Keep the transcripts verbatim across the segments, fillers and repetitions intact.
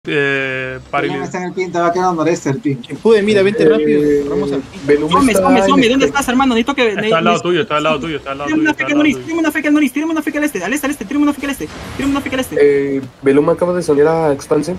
Eh, Beluma está en el pin, te va quedando noreste el pin. Pude, mira, vente rápido. Vamos al pin. Come, come, come, ¿dónde estás, hermano? Necesito que. Está al lado tuyo, está al lado tuyo, está al lado tuyo. Tírame una feca al Noris, tírame una feca al este, al este, al este, tírame una feca al este, tírame una feca al este. Eh, Beluma acaba de soñar a Expanse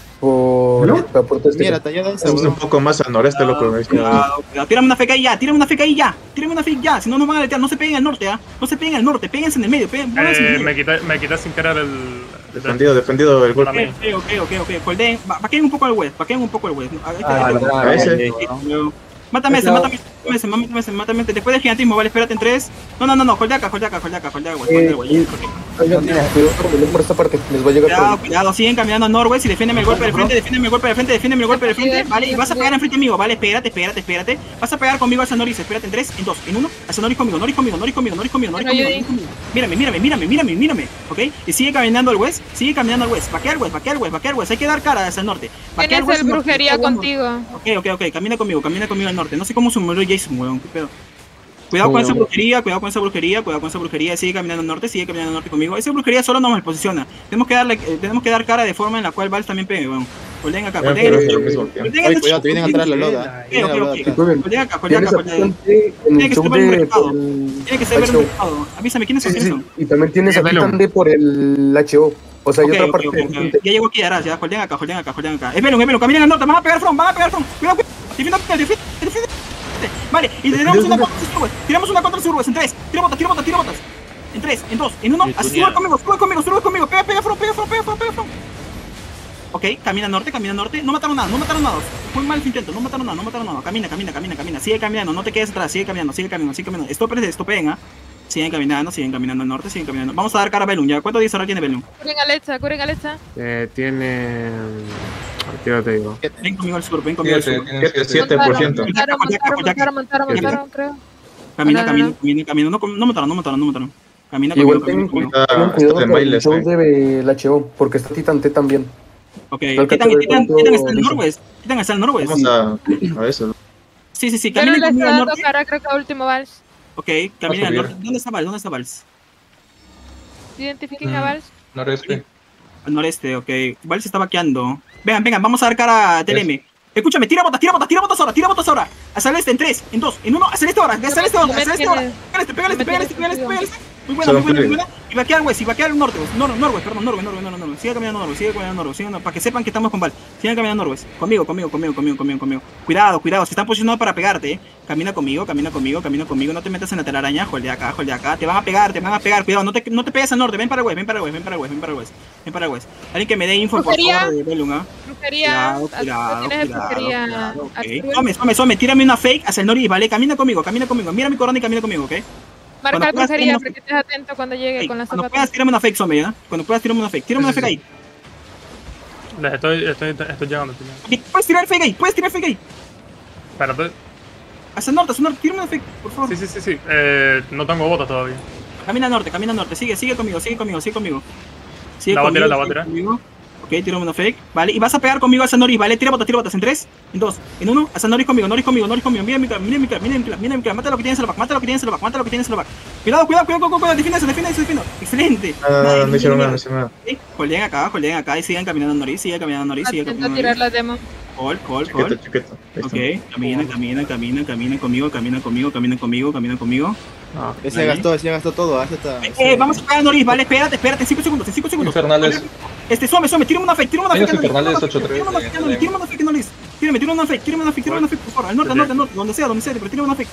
por ¿No? la puerta este. Mira, tallada esa. Es un poco más al noreste, loco. Cuidado, cuidado, tírame una feca ahí ya, tírame una feca ahí ya, tírame una feca ya, si no nos van a letear, no se peguen al norte, ¿ah? No se peguen al norte, péguense en el medio, peguen, pónganse en el Eh, medio. me quité, me quité sin querer el. Defendido, defendido el golpe. Ok, ok, ok, ok, ok. Holdeen, vaqueen un poco el west, vaqueen un poco el west. A ese. Mátame ese, mátame ese, mátame ese, mátame ese. Después del gigantismo, vale, espérate en tres. No, no, no, no, hold acá, hold acá, hold acá, hold acá, hold acá, Oigan, cuidado por Beluma por esta parte, les va a llegar Cuidado, por... cuidado, siguen caminando a Norwest y defiéndeme el golpe del frente, defiéndeme el golpe del frente, defiéndeme el golpe del frente, vale, y vas a pegar enfrente mío, vale, espérate, espérate, espérate. Vas a pegar conmigo hacia Noris, espérate en tres, en dos, en uno, hacia Noris conmigo, Noris conmigo, Noris conmigo, Noris conmigo, Noris conmigo, Noris conmigo. Mírame, mírame, mírame, mírame, mírame, ok, y sigue caminando al west, sigue caminando al west, vaquea al west, vaquea al west, vaquea al west, hay que dar cara hacia el norte. Tienes el brujería contigo. Ok, ok, ok, camina conmigo, camina conmigo al norte, no sé cómo se murió Jason, weón, qué pedo. Cuidado con esa brujería, cuidado con esa brujería, cuidado con esa brujería, sigue caminando al norte, sigue caminando al norte conmigo. Esa brujería solo nos posiciona. Tenemos que darle, eh, tenemos que dar cara de forma en la cual Vals también pegue, weón. Volteen acá, volteen acá. Cuidado, te vienen atrás la loda. Ok, ok, ok. Volteen acá, volteen acá, volteen acá. Tiene que ser buen mercado. Tiene que ser buen mercado. Avísame, ¿quiénes son? ¿Quiénes son? Y también tienes a Titan D por el H O. O sea, hay otra parte. Ya llegó aquí, Aras, ya, volteen acá, volteen acá, volteen acá. Es Velum, es Velum, caminen al norte, van a pegar front, van a pegar front. Cuidado, cuidado. Defienda, defienda, defienda. Vale, y tiramos una contra sur, tiramos una contra sur, en tres, tira botas, tira botas, tira botas. En tres, en dos, en uno, así sube conmigo, sube conmigo, sube conmigo, pega, pega, front, pega, front, pega, front, pega, front. Ok, camina norte, camina norte, no mataron nada, no mataron nada. Fue mal su intento, no mataron nada, no mataron nada. Camina, camina, camina, camina, sigue caminando, no te quedes atrás, sigue caminando, sigue caminando, sigue caminando. Stopper, stopeen, ¿ah? Siguen caminando, siguen caminando al norte, siguen caminando. Vamos a dar cara a Velum, ¿ya? ¿Cuánto dice ahora tiene Velum? Curen Alexa, curen Alexa. Eh, tiene... Aquí lo te digo. Ven conmigo al sur, ven conmigo al sur. siete por ciento. Montaron, montaron, montaron, montaron, creo. Camina, camina, camina, camina. No, no mataron, no mataron, no mataron. Camina conmigo, Igual ten camina conmigo. cuidado con el show del H O, porque está Titan T también. Ok, Titan, Titan, Titan está en el Norwest. Titan está en el Norwest. Vamos a, a eso. Sí, sí, sí, Pero camina le conmigo está al dando norte. cara, creo que a último Vals. Ok, camina al norte. ¿Dónde está Vals? ¿Dónde está Vals? Identifiquen a Vals. Noreste. Al noreste, ok. Vals está vaqueando. Vengan, vengan, vamos a dar cara a T L M. Escúchame, tira botas, tira botas, tira botas ahora, tira botas ahora. Hacia el este, en tres, en dos, en uno, hacia el este ahora, hacia el este ahora, hacia el este ahora. Pégale este, pégale este, pégale este, pégale este, pégale este. Muy buena, muy buena, muy buena. Y vaquea al west, y vaquea al norte, no, Norwest, perdón, Norwest, Norwest, Norwest, Norwest. Sigue caminando Norwest, sigue caminando Norwest, sigue, para que sepan que estamos con Val. Sigan caminando Norwest. Conmigo, conmigo, conmigo, conmigo, conmigo, conmigo. Cuidado, cuidado, se están posicionando para pegarte, eh. Camina conmigo, camina conmigo, camina conmigo, no te metas en la telaraña, de acá, de acá. Te van a pegar, te van a pegar, cuidado, no te, no te pegues al norte, ven para el west, ven para el west, ven para el west, ven para el west, ven para el west. Alguien que me dé info, por favor, de Velum, ¿ah? Brujería. Cuidado, Tienes cuidado, brujería. cuidado, ok. Some, some, some, tírame una fake hacia el Noris, ¿vale? Camina conmigo, camina conmigo, mira mi corona y camina conmigo, ¿ok? Marca brujería para que estés atento cuando llegue con la Cuando zapata. puedas, tírame una fake, some, ¿ya? Cuando puedas, tírame una fake, tírame una fake ahí. Les estoy, estoy, estoy llegando. Puedes tirar fake ahí, puedes tirar fake ahí. Espérate. Hacia el norte, hacia el norte, tírame una fake, por favor. Sí, sí, sí, sí. Eh, no tengo botas todavía. Camina al norte, camina al norte, sigue, sigue conmigo, sigue conmigo, sigue conmigo. Sigue La va a conmigo, tirar, la va a sigue tirar. conmigo. Ok, tírame una fake, vale, y vas a pegar conmigo hacia Noris, ¿vale? Tira botas, tira botas, en tres, en dos, en uno, hacia Noris conmigo, Noris conmigo, Noris conmigo, mira mi cara, mira mi cara, mira mi cara, mira mi cara, mata lo que tienes en el back, mata lo que tienes en el back, mata lo que tienes en el back. Cuidado, cuidado, cuidado, cuidado, cuidado, defiéndase, defiéndase, defiéndase, excelente. No, no, no hicieron nada, no hicieron nada. Holdeen acá, holdeen acá y sigan caminando a Noris, sigan caminando a Noris, sigan Atento a caminando a tirar Noris. la demo. Call, call, Chiquito, call. chiquito. Ok, camina, camina, camina, camina conmigo, camina conmigo, camina conmigo, camina conmigo. Ah, Ese ya gastó, ese ya gastó todo. Ese está. Eh, vamos a pegar a Noris, vale, espérate, espérate, en cinco segundos, en cinco segundos. Infernales. Este, some, some, tírame una fake, tírame una fake. Infernales ocho tres. Tírame una fake, tírame una fake, Noris. Tírame, tírame una fake, tírame una fake, tírame una fake, por favor. Al norte, al norte, al norte, donde sea, donde sea, pero tírame una fake.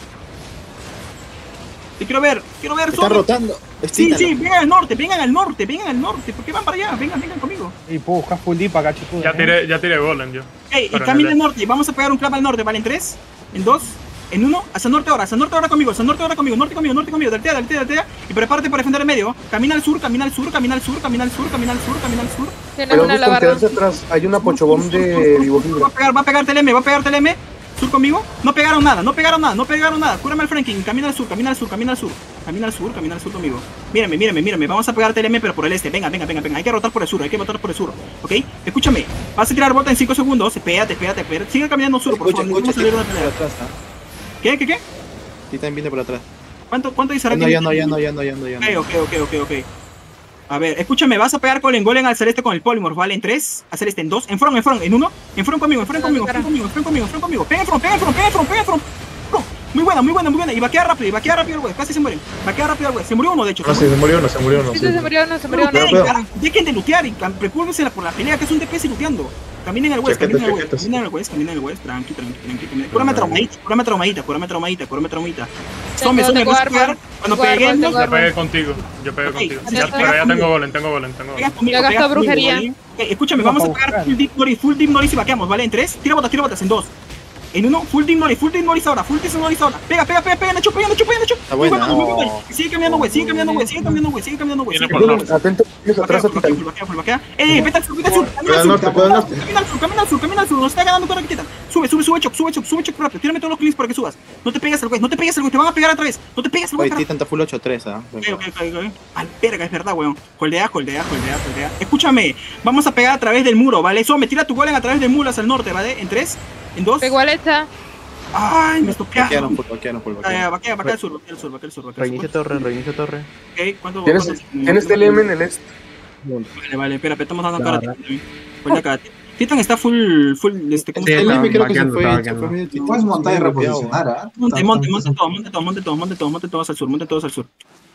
Te quiero ver, quiero ver, Está rotando. Sí, sí, vengan al norte, vengan al norte, vengan al norte. ¿Por qué van para allá? Vengan, vengan conmigo. Y puedo buscar full deep acá, chicos. Ya tiré, ya tiré golem yo. Ey, y camina al norte, vamos a pegar un clap al norte, ¿vale? En tres, en dos, en uno, hacia el norte ahora, hacia el norte ahora conmigo, hacia el norte ahora conmigo, norte conmigo, norte conmigo, deltea, deltea, deltea, y prepárate para defender el medio. Camina al sur, camina al sur, camina al sur, camina al sur, camina al sur, camina al sur. Tienes Pero una buscan lavarra. quedarse atrás, hay una pochobomb de Vivo Va a pegar, va a pegar T L M, va a pegar T L M. Sur conmigo, no pegaron nada, no pegaron nada, no pegaron nada. Cúrame al Franklin, camina al sur, camina al sur, camina al sur. Camina al sur, camina al sur conmigo. Mírame, mírame, mírame. Vamos a pegar T L M, pero por el este. Venga, venga, venga, venga. Hay que rotar por el sur, hay que rotar por el sur. ¿Ok? Escúchame. Vas a tirar vuelta en cinco segundos. Espérate, espérate, espérate. Sigue caminando sur, por favor. Vamos a salir de una pelea. ¿Qué, qué, qué? Titan viene por atrás. ¿Cuánto, cuánto dice No, ya no, ya no, ya no, ya no, ya no. Ok, ok, ok, ok, ok. A ver, escúchame, vas a pegar con el golem al celeste con el polymorph, ¿vale? En tres, al celeste en dos, en front, en front, en uno, en front conmigo, en front conmigo, en front conmigo, en front conmigo, en front conmigo. Pega en front, pega en front, pega en front, pega en front. Front. Muy buena, muy buena, muy buena. Y va a quedar rápido, y va a quedar rápido el güey. Casi se mueren. Va a quedar rápido el güey. Se murió uno, de hecho. No, sí, se murió uno, se murió uno. Sí, Sí. se murió uno, se murió uno. Cuidado, cuidado. Dejen de lootear y precúrvensela por la pelea, que es un D P S looteando. Caminen al West, caminen al West, Chaquetas, caminen al West, caminen al West, tranqui, tranqui, tranqui, tranqui. Cúrame traumadita, cúrame traumadita, cúrame traumadita, cúrame traumadita. Some, some, tengo vas a arma, pegar. Cuando tengo arma, peguemos, tengo Yo arma. pegué contigo, yo pegué Ok, contigo. ya Ya, está. pero ya tengo golem, tengo golem, tengo pegas golem. conmigo, Ya gastó pegas conmigo, brujería. ¿vale? Ok, escúchame, vamos a pegar full deep noise, full deep noise y vaqueamos, ¿vale? En tres, tira botas, tira botas, en dos. En uno, full deep noise, full deep noise ahora, full deep noise ahora. Pega, pega, pega, pega, Nacho, pega, Nacho, pega, Nacho. Está Muy buena. bueno, muy bueno. Sigue caminando, güey, sigue caminando, güey, sigue caminando, güey, sigue caminando, güey. Viene sigue por caminando, norte. Atento, tienes atrás a Vaquea, Titan. vaquea, vaquea, vaquea. Eh, vete al sur, vete al sur, camina Cuidado al al sur, norte, cuidado al norte. camina al sur, camina al sur, camina al sur, nos está ganando con la quita. Sube, sube, sube, choc, sube, choc, sube, choc rápido. Tírame todos los cleans para que subas. No te pegues al güey, no te pegues al güey, te van a pegar otra vez. No te pegues al güey. Oye, Titan está full ocho tres, ¿ah? Ok, ok, ok, ok. Al verga, es verdad, weón. Holdea, holdea, holdea, holdea. Escúchame, vamos a pegar a través del muro, ¿vale? Some, tira tu golem a través del muro hacia el norte, ¿vale? En tres, en dos. Igual está. Ay, me estoquearon. Vaquearon full, vaquearon full, Ah, vaquearon. vaquea, vaquea al sur, vaquea al sur, vaquea al sur, vaquea al Reinicia sur. torre, reinicia torre. Ok, ¿cuánto? Tienes, cuánto- tienes T L M en el este. Vale, vale, espérate, estamos dando cara a Titan también. Holdea cara. Titan está full, full, este, ¿cómo Sí, se El llama? M creo que se vaqueando, fue. está se vaqueando. fue medio Titan. Puedes montar y Se fue bloqueado. reposicionar, ¿ah? Monte, monte, monte todos, monte todos, monte todos, monte todos, monte todos al sur, monte todos al sur.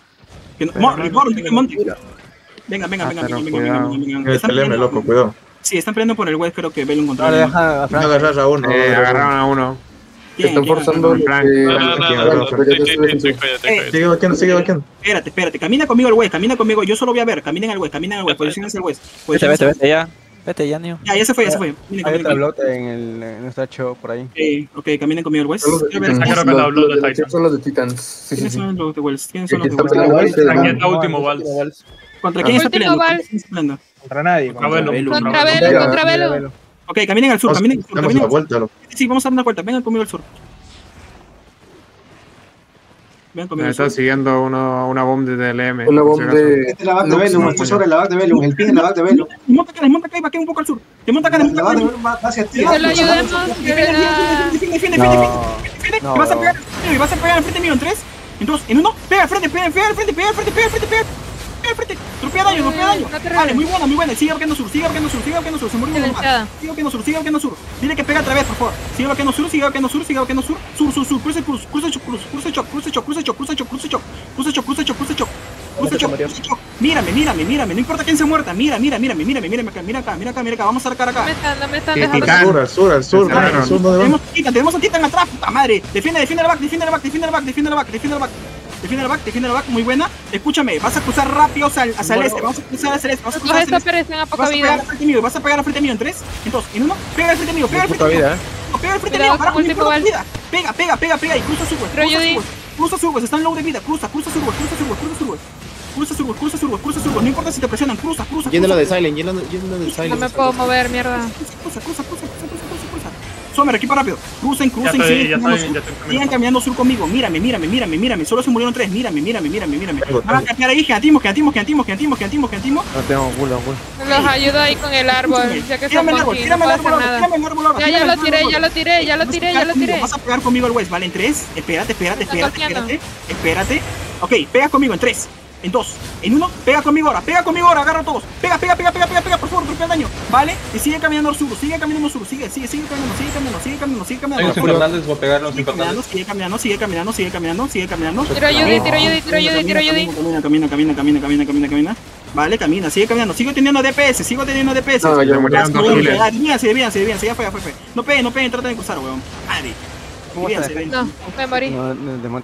Que no- Mo- monte, monte. Venga, venga, venga, Ah, venga, pero venga, venga, cuidado. venga, venga, venga. El Están T L M, peleando- loco, cuidado. Sí, están peleando por el west, creo que Velo encontró. Ahora deja a No Frank. agarras a uno. Eh, no agarras a agarraron a uno. ¿Quién? Están ¿Quién? forzando. Frank. eh, No, no, no, Frank, no, Frank, no, Frank, Sí, ya sí, se ve sí, que- sí, cállate, cállate. Sigue vaqueando, sigue vaqueando. Espérate, espérate, camina conmigo al west, camina conmigo, yo solo voy a ver, caminen al west, caminen al west, posiciones al west. Vete, posiciónense vete, al vete ya. Vete ya, Neo. west. Ya, ya se fue, ya se fue. Caminen Hay conmigo. otra blota en el en nuestro show por ahí. Ok, ok, caminen conmigo al west. Son los de Quiero ver Titans. Creo que Los- la habló de los de la Titan. acción son los de Titans. Sí, sí, ¿Quiénes sí. son los de Wells? ¿Quiénes son los Aquí de está Wells? peleando. Aquí está último No, vals. Vals. ¿Contra quién está Último peleando? ¿Contra Vals. quién está peleando? Contra nadie. Contra Velo. Contra Velo. Velo, contra Velo. Ok, caminen al sur, Vamos, caminen al sur, damos caminen la al sur. vuelta, loco. Sí, sí, vamos a dar una vuelta, vengan conmigo al sur. Vengan conmigo Me al está sur. siguiendo uno, una bomba de T L M. Una por si bomba acaso. de. Este es la back de Lux, Velum, no, está sobre la back de Velum, el pin es la back de Velum. Desmonta acá, desmonta acá y vaquea un poco al sur. Desmonta acá, La desmonta back de acá. Velum va va hacia ti. Que lo ayudemos. Defiende, que defiende, la- defiende, defiende, No. defiende, defiende. No. Y vas a pegar al frente, y vas a pegar al frente mío en tres, en dos, en uno. Pega al frente, pega al frente, pega al frente, pega al frente, pega al frente, pega al frente. Tropea daño, tropea daño. No te Vale, revives. muy buena, muy buena. Sigue vaqueando sur, sigue vaqueando sur, sigue vaqueando sur. Se murió uno Silenciada. más. Sigue vaqueando sur, sigue vaqueando sur. Dile que pega otra vez, por favor. Sigue vaqueando sur, sigue vaqueando sur, sigue vaqueando sur. Sur, sur, sur, cruce, cruz, cruce, choc, cruz, cruce, choc, cruce, choc, cruce, choc, cruce, choc, cruce, choc, cruce, choc, cruce, choc, cruce, choc. Cruce, choc, cruce, choc. Mírame, mírame, mírame. No importa quién se muerta. Mira, mira, mírame, mírame, mírame acá, mira acá, mira acá, mira acá. Vamos a sacar acá. No me están, no me están Sí, dejando. Titan. Al sur, al sur, al sur, Cerraron. al sur, no Tenemos debemos. a Titan, tenemos a Titan atrás, puta madre. Defiende, defiende la back, defiende la back, defiende la back, defiende la back, defiende la back. Defiende la back, defiende la back, muy buena. Escúchame, vas a cruzar rápido hacia el, hacia el este, vamos a cruzar hacia el este, vas a Los cruzar hacia el este. stoppers están a poca Vas a pegar vida. al frente mío, vas a pegar al frente mío en tres, en dos, en uno. Pega al frente mío, pega al Muy frente poca mío. vida, eh. Pega al frente Cuidado mío, para con con múltiple mi vida. Pega, pega, pega, pega y cruza su Pero yo di- Cruza su están low de vida, cruza, cruza su cruza su cruza su Cruza su cruza su cruza su no importa si te presionan, cruza, cruza. Llénalo de cruza. Silent, llénalo llénalo de No Silent. me puedo mover, mierda. Cruza, cruza, cruza, cruza, cruza, cruza, cruza. Somer, equipa rápido. Crucen, Ya crucen, estoy, siguen ya caminando estoy, sur. ya estoy Sigan caminando sur conmigo. Mírame, mírame, mírame, mírame. Solo se murieron tres. Mírame, mírame, mírame, mírame. Tengo, Van a tengo. cambiar ahí, quedatimos, quedatimos, quedatimos, quedatimos, quedatimos, quedatimos. No tengo culo, culo. Los ayudo ahí con el árbol, ya que son Tírame el árbol, monkey, no tírame el puedo árbol hacer ahora, nada. tírame el árbol ahora. Ya, ya tírame lo el tiré, árbol ya lo tiré, ya lo Vas a tiré, pegar ya lo conmigo, tiré. Vas a pegar conmigo el West, ¿vale? En tres. Espérate, espérate, Está espérate, toqueando. espérate. Espérate. Ok, pega conmigo en tres. En dos, en uno, pega conmigo ahora, pega conmigo ahora, agarra a todos. Pega, pega, pega, pega, pega, pega, por favor, tropea el daño. Vale, y sigue caminando al sur, sigue caminando al sur, sigue, sigue, sigue caminando, sigue caminando, sigue caminando, sigue caminando. Sigue caminando, sigue caminando, sigue caminando, sigue caminando, sigue caminando. Tiro Judy, tiro Judy, tiro Judy, tiro Judy. Camina, camina, camina, camina, camina, camina, camina. Vale, camina, sigue caminando, sigo teniendo D P S, sigo teniendo D P S. No, ya murieron dos healers. Desvíanse, desvíanse, desvíanse, ya fue, ya fue, fue. No peguen, no peguen, traten de cruzar, weón. Madre. ¿Cómo está? Desvíanse, ven. No, me morí. No, de